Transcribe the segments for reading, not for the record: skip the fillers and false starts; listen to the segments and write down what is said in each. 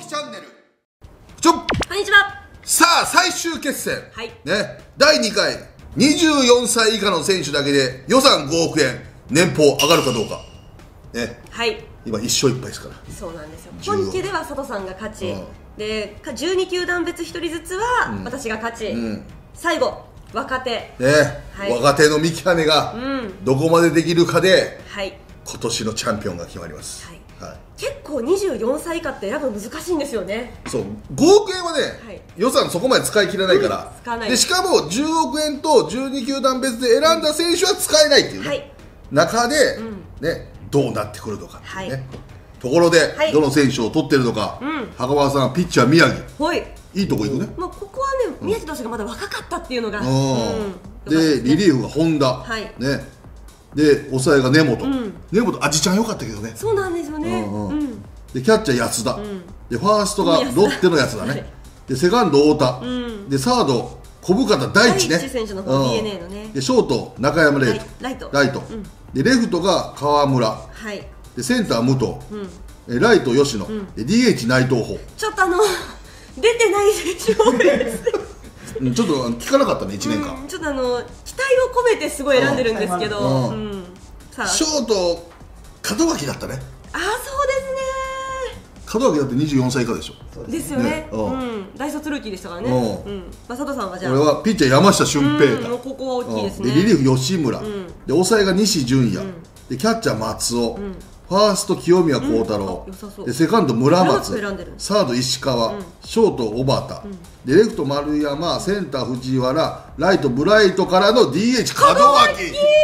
木チャンネル。 こんにちは。 さあ最終決戦、 はいね、第2回24歳以下の選手だけで予算5億円年俸上がるかどうか、ね、 はい。 今1勝1敗ですから。 そうなんですよ。 10 本家では佐藤さんが勝ち、 うん、 で12球団別1人ずつは私が勝ち、 うん、 最後若手、 ね、 はい、 若手の見極めがどこまでできるかで、 はい、 今年のチャンピオンが決まります、 はいはい、 結構24歳以下って選ぶの難しいんですよね。 そう5億円はね、はい、予算そこまで使い切らないから、 使わないでしかも10億円と12球団別で選んだ選手は使えないっていうね、はい、中で、ね、どうなってくるのかっていうね、はい、ところで、はい、どの選手を取ってるのか、袴川さんピッチャー宮城、はい、いいとこ行くね。 まあ、ここはね、宮城投手がまだ若かったっていうのが、 でリリーフが本田、はい、ね、で抑えが根本、根本あじちゃん良かったけどね。 そうなんですよね。 でキャッチャー安田、でファーストがロッテの安田ね、でセカンド太田、でサード小深田大地ね、 選手の方 DNA のね、 でショート中山礼斗、ライト、でレフトが川村、でセンター武藤、ライト吉野、で DH 内藤穂。 ちょっと出てない選手多いですちょっと聞かなかったね、1年間。 ちょっと期待を込めてすごい選んでるんですけど、 ショート門脇だったね。 ああ、そうですね。 門脇だって24歳以下でしょ。 ですよね。大卒ルーキーでしたからね。佐藤さんはじゃあ、 俺はピッチャー山下俊平太、 ここは大きいですね。 でリリーフ吉村、で抑えが西純也、でキャッチャー松尾、ファースト清宮幸太郎、でセカンド村松、サード石川、ショート小畑、でレフト丸山、センター藤原、ライトブライトからの DH 門脇。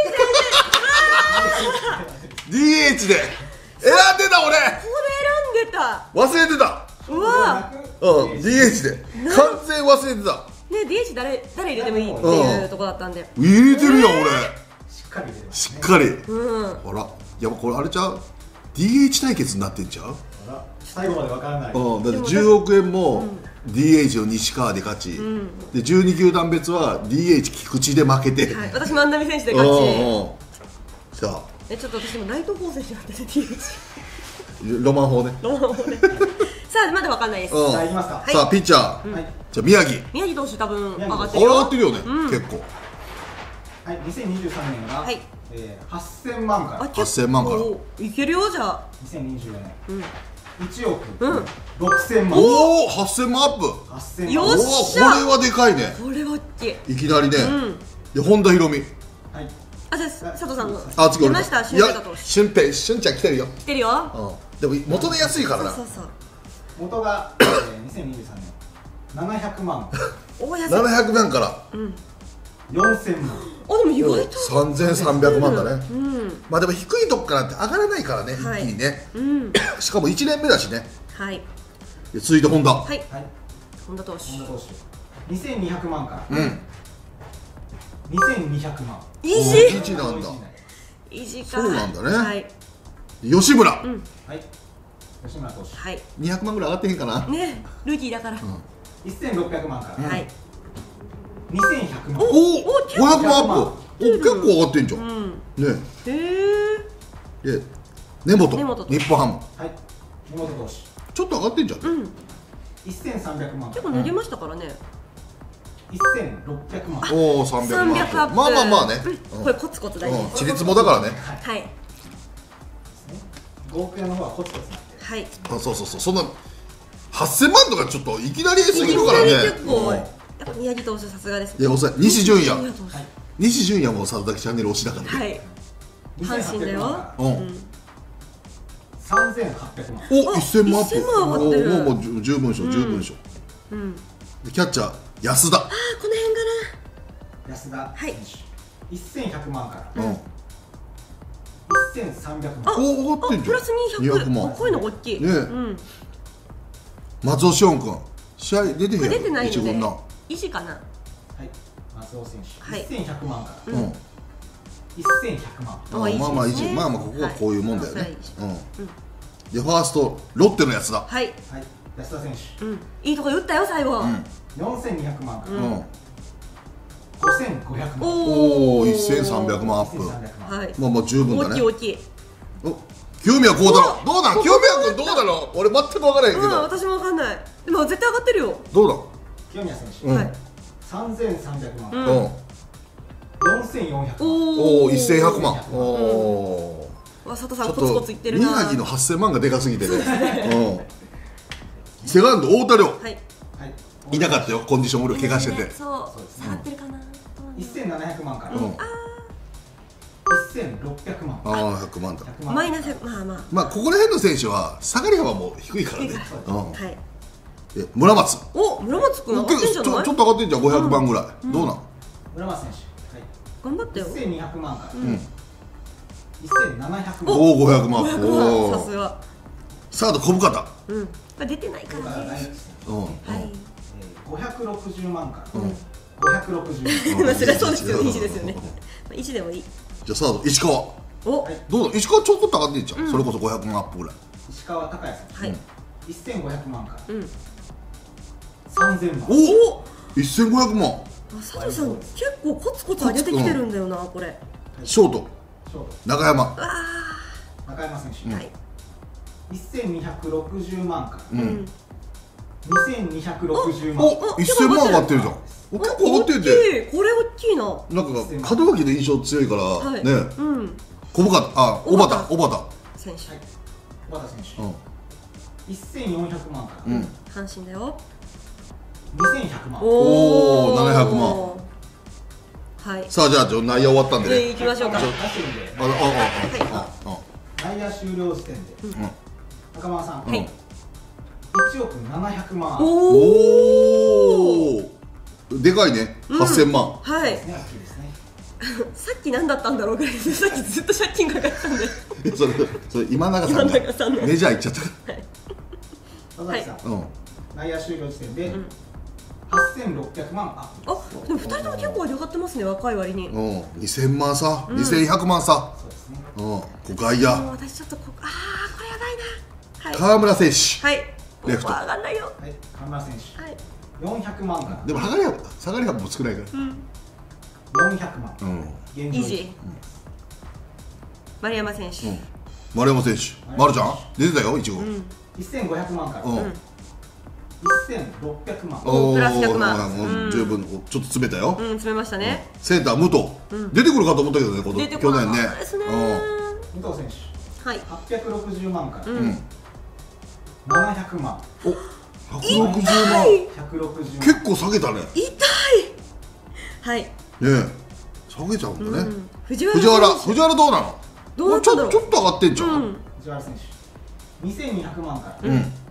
DH で選んでた俺。 これ選んでた。 忘れてた。 うわ、 DH で完全忘れてたね。DH 誰入れてもいいっていうとこだったんで入れてるやん俺。しっかり。ほら、いやこれあれちゃう、 DH 対決になってんちゃう。 最後まで分からない。 だって10億円も DH の西川で勝ち、で12球団別は DH 菊池で負けて、 私万波選手で勝ち。 さあちょっと私もライト方選手だったね。 DH ロマン法ね。 さあまだ分かんないです。 さあ行きますか。 さあピッチャー、じゃあ宮城投手多分上がってるよ。上がってるよね、結構。 はい、2023年が8000万から。 8000万からいけるよ。じゃあ 2024年1億6000万。 おお、8000万アップ。 8000 よ万。 っしゃ、 これはでかいね。 これは大きい。 いきなりね。で本田裕美、 あ、じゃあ佐藤さんの次出ました。俊平投手。 俊ちゃん来てるよ。 来てるよ。 でも元で安いからな。 元が2023年700万。 700万から 4000万。 あ、でも意外と 3300万だね。まあでも低いとこからって上がらないからね、一気にね。しかも1年目だしね。はい。続いて本田。はい。 本田投手。 2200万から2200万。 イージなんだ。 イージか。 そうなんだね。はい。吉村。はい。 吉村投手。 はい。 200万ぐらい上がってへんかな。 ね、ルーキーだから。 1600万から。はい。2100万。 おお、500万アップ。結構上がってんじゃん。ね。 へえ。 で、根本。日本ハム。 はい。根本投手。 ちょっと上がってんじゃん。 1300万。 結構伸びましたからね。 1600万。 おお、300万。まあまあまあね。 これコツコツ大事です。 ちりつもだからね。 はい。 5億円の方はコツコツなって。 はい。 そう、そんな8000万とかちょっといきなりすぎるからね。 結構やっぱ宮城投手さすがです。 いや、西純也。西純也も佐々木チャンネル推しだからね。 はい。阪神だよ。 3800万。 お、1000万アップ。 1000万上がってる。 もう十分でしょ。でキャッチャー安田。 ああ、この辺かな。安田選手。1100万から。1300万。 お、上がってんじゃん。 プラス200万。こういうの大きい。ね。 松尾翔君、試合出てへんやん。 出てないので。維持かな。 はい。松尾選手。1100万から。1100万。 まあまあ維持。まあまあここはこういうもんだよね。でファーストロッテの安田。 はい。安田選手。 いいとこ打ったよ最後。 4200万から。5500万。 おお、1300万アップ。まあまあ十分だね。 大きい。 清宮幸太郎どうなん？清宮君どうなの？俺全く分からへんけど。 私も分かんない。でも絶対上がってるよ。 どうだ？ 清宮選手、 はい。 3300万、4400万。 おお、1100万。おお。 佐藤さんコツコツいってるな。 宮城の8000万がでかすぎてね。セカンド太田亮。 はい。 いなかったよ、コンディション俺怪我してて。 そう。下がってるかな。 1700万から。1600万。 ああ、100万だ。 マイナス、 まあここら辺の選手は下がり幅も低いからね。 はい。 村松。 お、村松君上がってんじゃない？ ちょっと上がってんじゃん、500万ぐらい。どうなん？ 村松選手。 頑張ってよ。 1200万から。1700万。 おお、500万。 さすが。 サード小深田。 出てないからね。 はい。560万から560万。 そりゃそうですよ、1ですよね。1でもいい。 じゃあサード石川。 お、 どうだ？石川ちょっと上がってんじゃん。それこそ500万アップぐらい。 石川昂弥さん。1500万から3000万。 おお、1500万。 佐藤さん結構コツコツ上げてきてるんだよな、これ。 ショート中山。 中山選手。1260万から2260万。 お、1000万上がってるじゃん。結構上がってるで。 これ大きいな。 なんか門脇の印象強いからね。小深田、あ、小畑選手。 小畑選手。1400万から阪神だよ。 2100万。 おお、700万。 はい。 さあ、じゃあ内野終わったんでね。 行きましょうか。 内野終了時点で中村さん、1億700万。 おお、でかいね。8000万。 はい。さっき何だったんだろうぐらいで、さっきずっと借金かかったんで。 それ今永さんがメジャー行っちゃった。 佐々木さん、内野終了時点で8600万アップ。 あ、でも2人とも結構上がってますね、若い割に。 2000万差、2100万差。 そうですね。 外野。 私ちょっとこれやばいな。 河村選手。 はい。 レフト。 上がんないよ。 はい、河村選手。はい。400万から。 でも下がり幅も少ないから。 400万。 イージー。丸山選手。 丸山選手。丸ちゃん出てたよ、1号。 1500万から。1600万。 おお、プラス100万。 十分、ちょっと詰めたよ。 詰めましたね。 センター武藤。出てくるかと思ったけどね、去年ね。 武藤選手。 はい。 860万から。700万。 お、160万。結構下げたね。 痛い。はい。 ねえ、下げちゃうんだね。藤原どうなの？ちょっと上がってんじゃん。 藤原選手。2200万から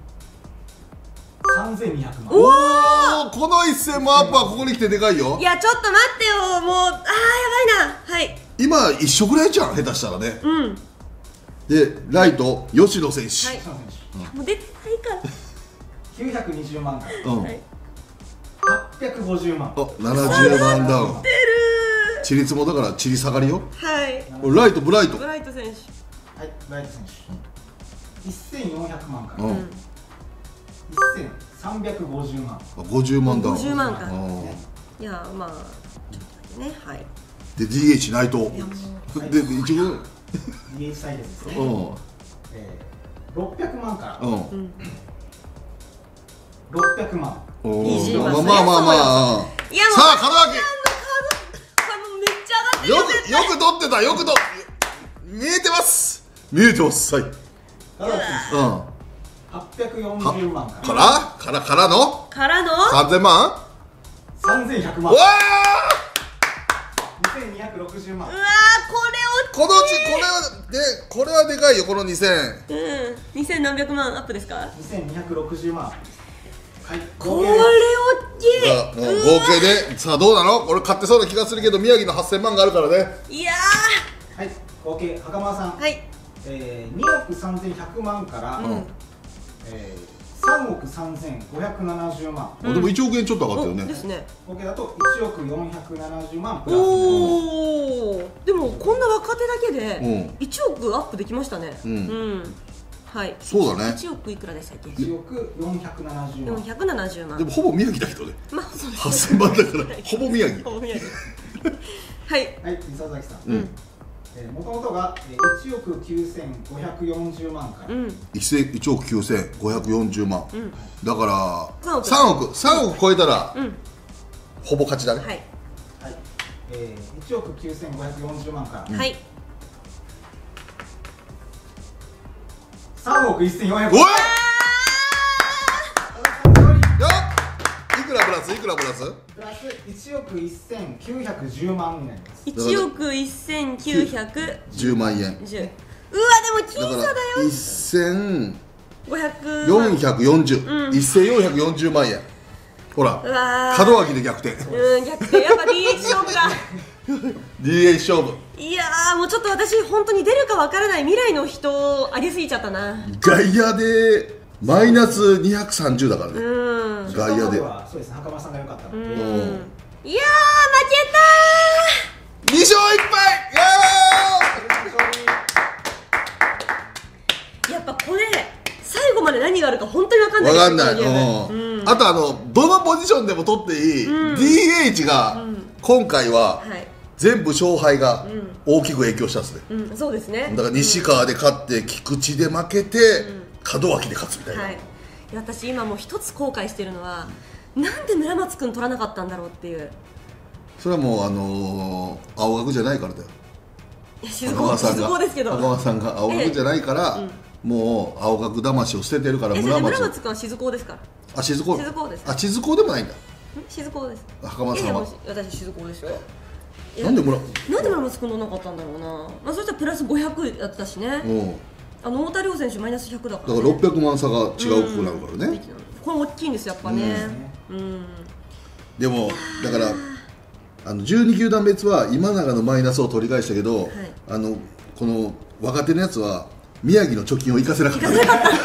。3200万。 おお、この1000万アップはここに来てでかいよ。 いや、ちょっと待ってよ、もう、やばいな。はい。 今一緒ぐらいじゃん、下手したらね。で、ライト吉野選手。 はい。もう出てないから。920万から。850万。 70万ダウン。チリツもだからチリ下がりよ。 はい。 ライトブライト。 ブライト選手。 はい、ブライト選手。1400万から。1350万。 50万ダウン。 50万か。いや、まあね、はい。 で DH 内藤。で一応 DH サイドですね。600万から。600万。 まあ。 いや、 さあ門脇。 めっちゃ上がってる。 よく取ってた。よく見えてます。見えてます。はい。 840万からの3000万 3100万。 わ 2260万。 うわこれはでかいよ、この2000。 2000何百万アップですか ？2260万。はい、 これ大きい。 合計でさあどうなの？俺買ってそうな気がするけど、宮城の8000万があるからね。 いやー、はい、合計袴さん、はい、2億3100万から3億3570万。 でも1億円ちょっと上がったよね。 ですね。 合計だと1億470万プラス。 おお。でもこんな若手だけで1億アップできましたね。はい。 そうだね。 1億いくらでしたっけ ？1億470万。 470万。 でもほぼ宮城だけどね。 まあそうですね。 8000万だからほぼ宮城。 ほぼ宮城。はい。 はい、佐々木さん。 もともとが1億9540万から、 1億9540万、だから3億超えたら、ほぼ勝ちだね。 はい、 1億9540万から、 はい、 3億1400万。 おい！いくらプラス？いくらプラス？ プラス1億1910万になります。 1億1910 万円。 うわ、でも僅差だよ。 1440万円。ほら、門脇で逆転。 逆転、やっぱ DH 勝負だ。 DH 勝負。 いやー、もうちょっと私本当に出るかわからない未来の人ありすぎちゃったな。 外野でマイナス230だからね。外野で。 そうですね、袴さんが良かったので。 いやー、負けたー。2勝1敗。 やっぱこれ最後まで何があるか本当に分かんない。 分かんない。あとどのポジションでも取っていい DH が今回は全部勝敗が大きく影響したんですね。 そうですね。 だから西川で勝って菊池で負けて門脇で勝つみたいな。 私今もう一つ後悔してるのは、なんで村松君取らなかったんだろうっていう。 それはもう青学じゃないからだよ。 静子ですけど、 赤川さんが青学じゃないから、もう青学魂を捨ててるから。 村松君は静子ですから。 あ、静子です。あ、静子でもないんだ。 静子です。 袴さんは私静子ですよ。 なんで村松君取らなかったんだろうな。まあそしたらプラス500やったしね。太田亮選手マイナス100だから、 だから600万差が違う子なのからね。 これ大きいんですやっぱね。 でもだから12球団別は今永のマイナスを取り返したけど、この若手のやつは宮城の貯金を生かせなかった。 結構大幅アッ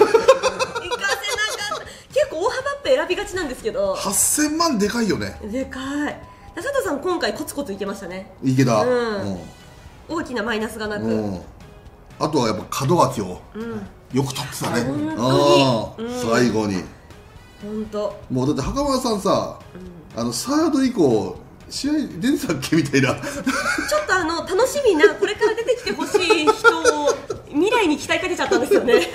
プ選びがちなんですけど、 8000万でかいよね。 でかい。佐藤さん今回コツコツいけましたね。 いけた。 大きなマイナスがなく。 あとはやっぱ門脇をよく取ってたね。最後に本当もうだって袴田さんさ、サード以降試合出てたっけみたいな。ちょっと楽しみな、これから出てきてほしい人を未来に期待かけちゃったんですよね。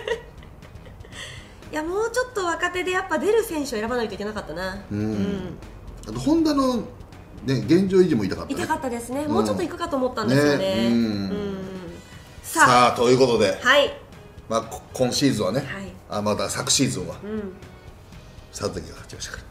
いや、もうちょっと若手でやっぱ出る選手を選ばないといけなかったな。 あと本田の現状維持も痛かったね。 痛かったですね。もうちょっといくかと思ったんですよね。 さあということで、 まあ今シーズンはね、また昨シーズンは佐々木が勝ちましたから、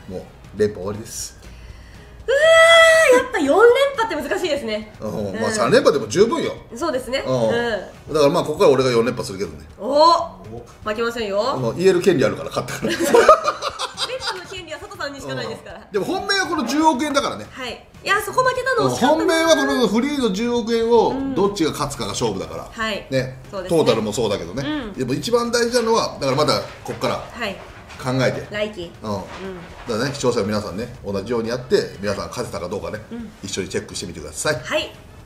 もう連覇終わりです。 やっぱ4連覇って難しいですね。 まあ3連覇でも十分よ。 そうですね。 だからまあここから俺が4連覇するけどね。 負けませんよ。 言える権利あるから勝ったから。連覇の権利は佐藤さんにしかないですから。 でも本命はこの10億円だからね。 いや、そこ負けたの本命はこのフリーの10億円をどっちが勝つかが勝負だからね。トータルもそうだけどね。でも一番大事なのはだからまたここから考えて、 来季だからね、視聴者の皆さんね、同じようにやって皆さん勝てたかどうかね、一緒にチェックしてみてください。